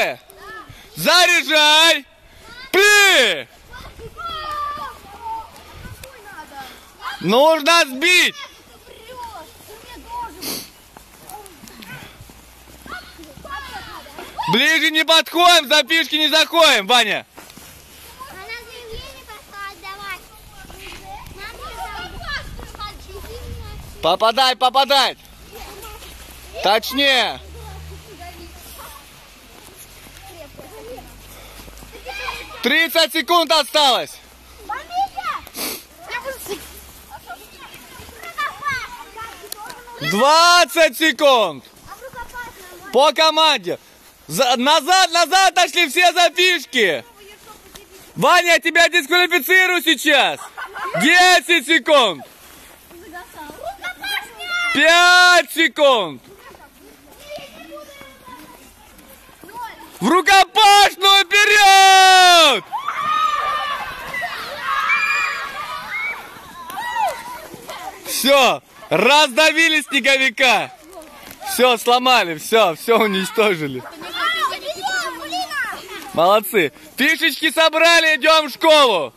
Заряжай! Пли! Нужно сбить! Ближе не подходим, за фишки не заходим, Ваня. Попадай, попадай. Точнее. «30 секунд осталось. 20 секунд. По команде. Назад отошли все за фишки. Ваня, я тебя дисквалифицирую сейчас. 10 секунд. 5 секунд. В рукопашную вперед! Все, раздавили снеговика. Все, сломали, все уничтожили. Молодцы. Фишечки собрали, идем в школу.